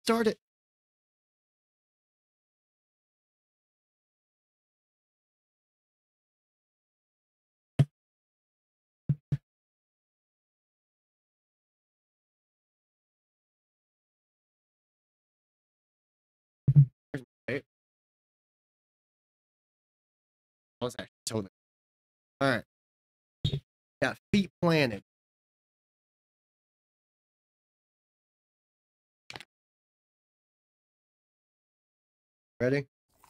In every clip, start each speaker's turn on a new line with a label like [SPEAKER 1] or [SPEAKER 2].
[SPEAKER 1] Start it. Right. I was actually told it. All right. Got feet planted. Ready?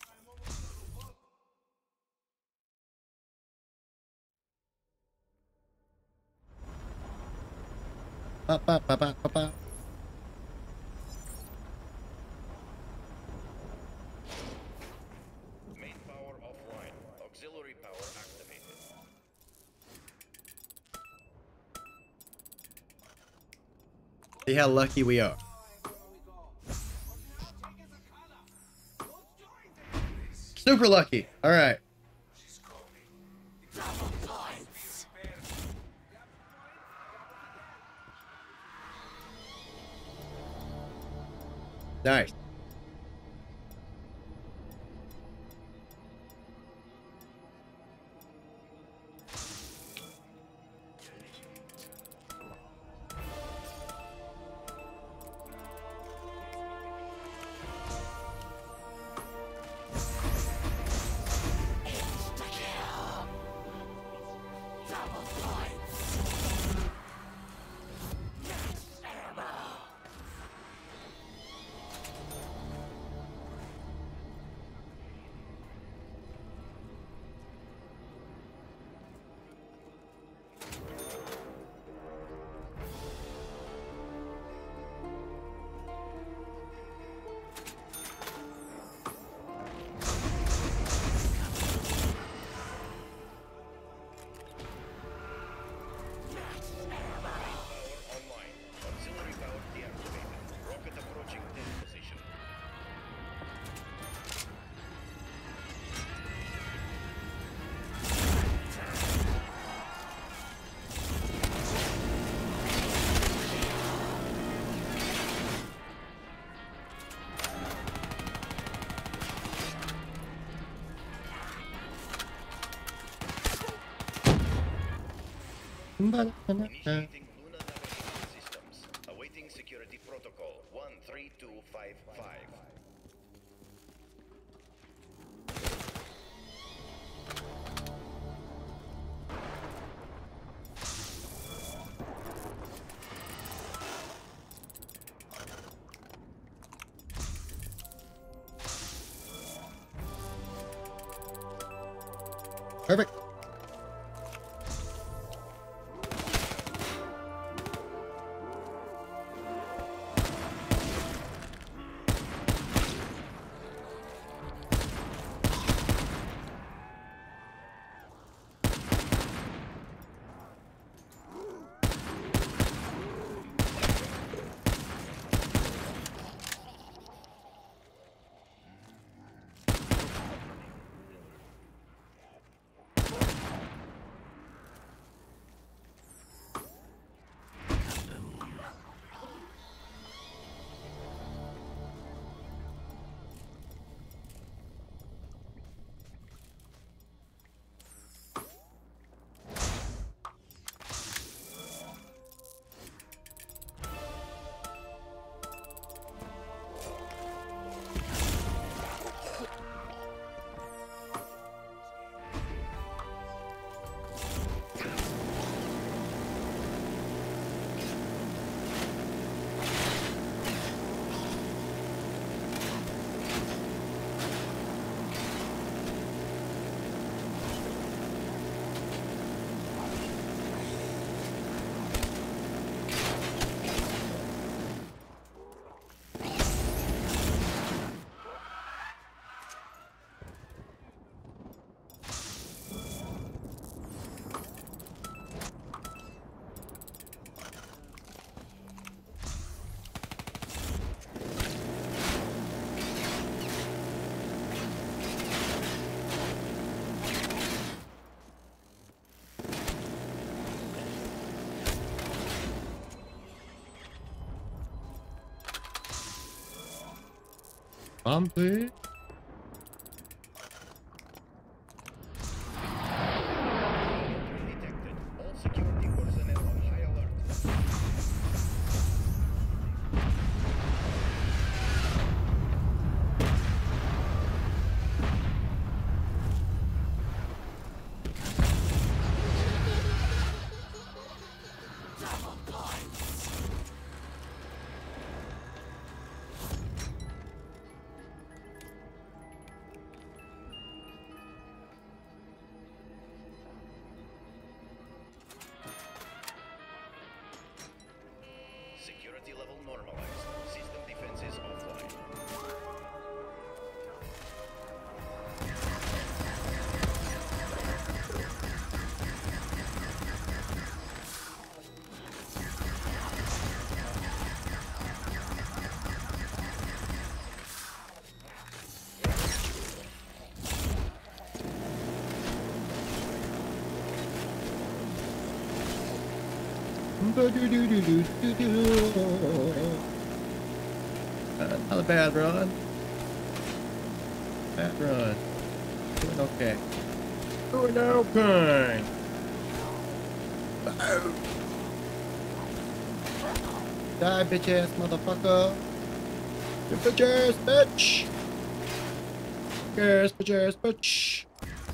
[SPEAKER 1] Pop, pop, pop, pop, pop, pop.
[SPEAKER 2] Main power offline. Auxiliary power activated.
[SPEAKER 1] See how lucky we are. Super lucky. All right. Nice.
[SPEAKER 2] Initiating lunar navigation systems. Awaiting security protocol 13255.
[SPEAKER 1] Perfect. Bumpy.
[SPEAKER 2] Detected. All security personnel on high alert. Security level normalized. System defenses offline.
[SPEAKER 1] Not a bad run. Bad run. Doing okay. Doing okay. Die, bitch ass motherfucker. You bitch ass bitch. Yes, bitch ass bitch.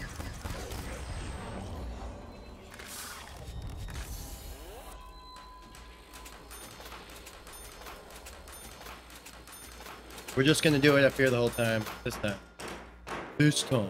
[SPEAKER 1] We're just gonna do it up here the whole time. This time. This time.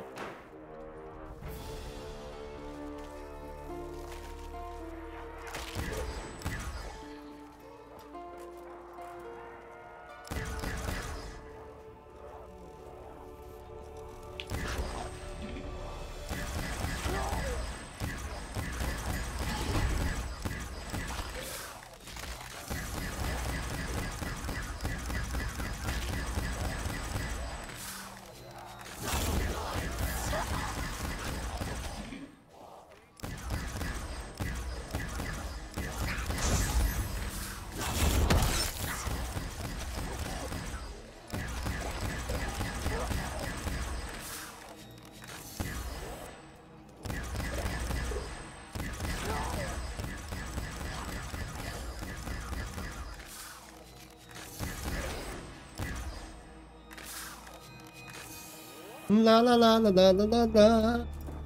[SPEAKER 1] La la la la la la la la.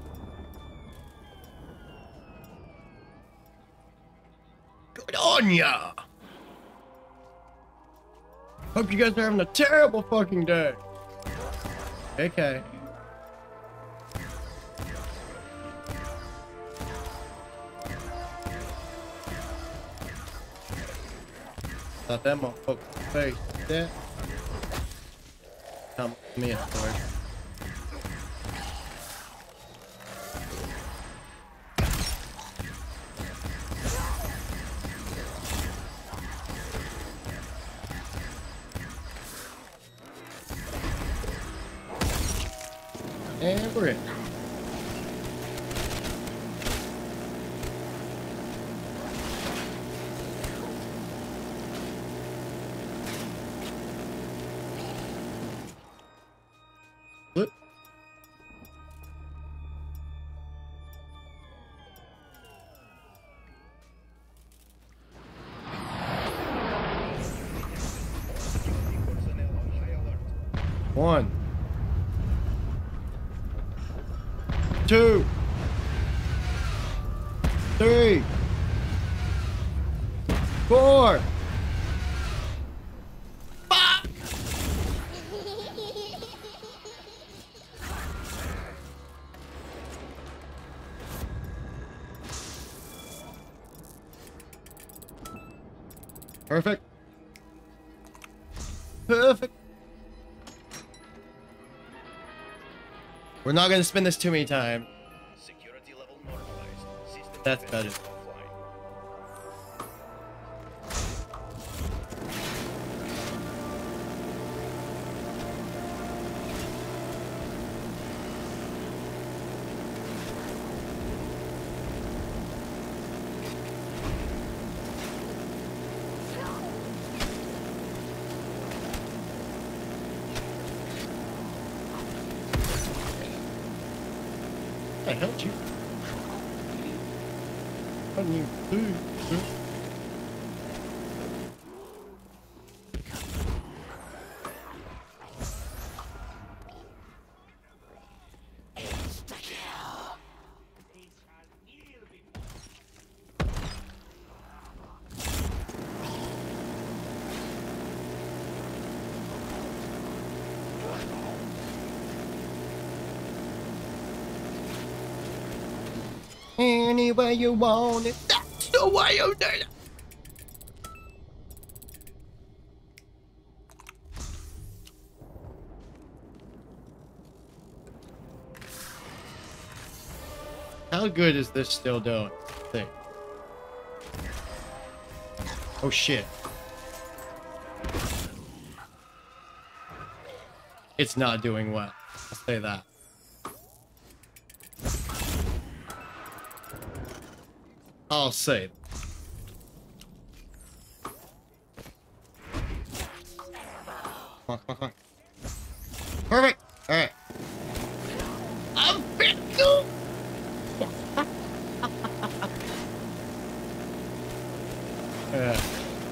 [SPEAKER 1] Good on ya. Hope you guys are having a terrible fucking day. Okay. Thought that motherfucker face that. Come to me, of course. And we're in. Flip.
[SPEAKER 2] Security personnel on high alert.
[SPEAKER 1] 1, 2, 3, 4. Fuck! Perfect. Perfect. We're not gonna spin this too many times.
[SPEAKER 2] Security level normalized. System
[SPEAKER 1] That's
[SPEAKER 2] defenses
[SPEAKER 1] better.
[SPEAKER 2] offline.
[SPEAKER 1] the hell did you? What do you do? Any way you want it, that's the way you do it. How good is this still doing? Thing. Oh shit. It's not doing well. I'll say that. I'll say that. Come on. Perfect! Alright. I'm fit! Yeah.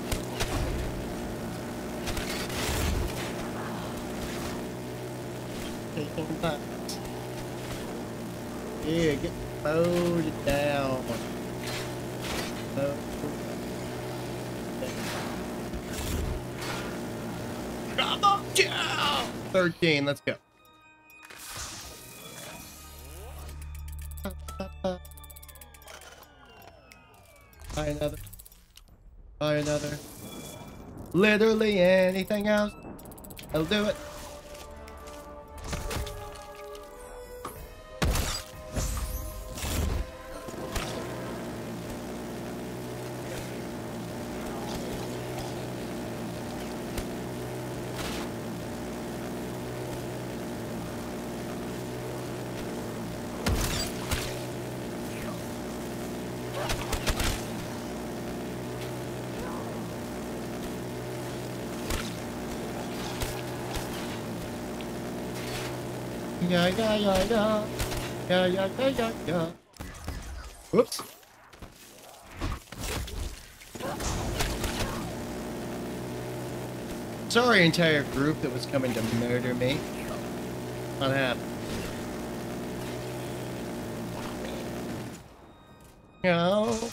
[SPEAKER 1] Taking that. Yeah, get loaded down. Come on down! 13, let's go. Buy another. Buy another. Literally anything else. I'll do it. Yeah. Whoops. Sorry, entire group that was coming to murder me. Not happening. No.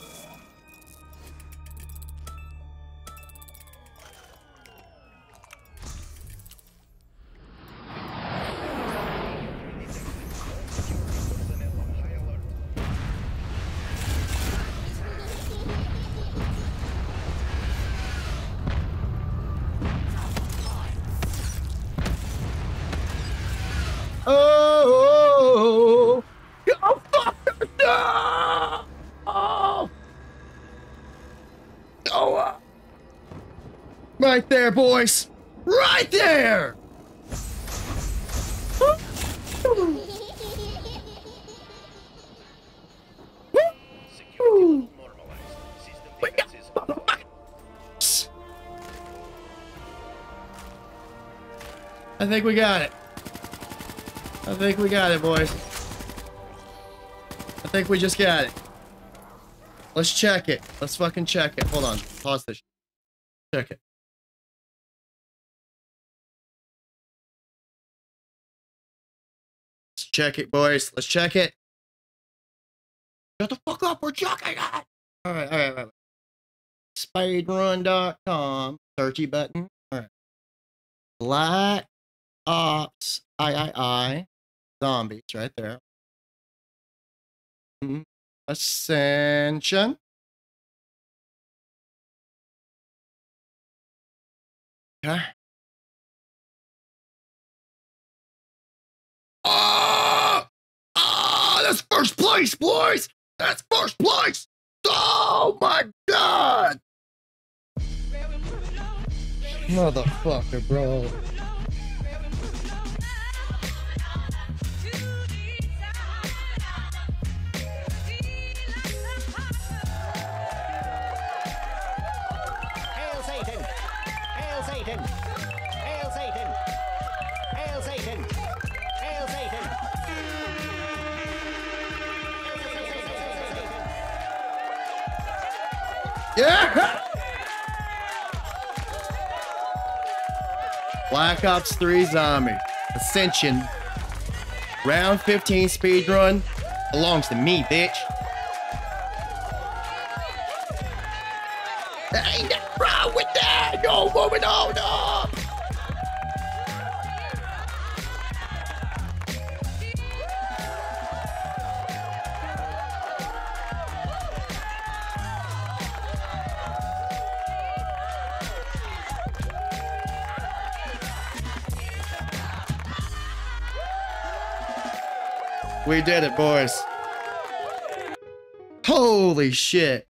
[SPEAKER 1] Oh, oh, fuck! No! Oh, oh, right there, boys, right there. I think we got it. I think we got it, boys. I think we just got it. Let's check it. Let's fucking check it. Hold on. Pause this. Check it. Let's check it, boys. Let's check it. Shut the fuck up. We're checking it. All right. Speedrun.com. Searchy button. All right. Black Ops I. Zombies right there. Ascension. Okay. That's first place, boys. That's first place. Oh my god. Motherfucker, bro. Yeah! Black Ops 3 Zombie. Ascension. Round 15 speedrun. Belongs to me, bitch. There ain't nothing wrong with that. Yo, moving on up. We did it, boys. Holy shit.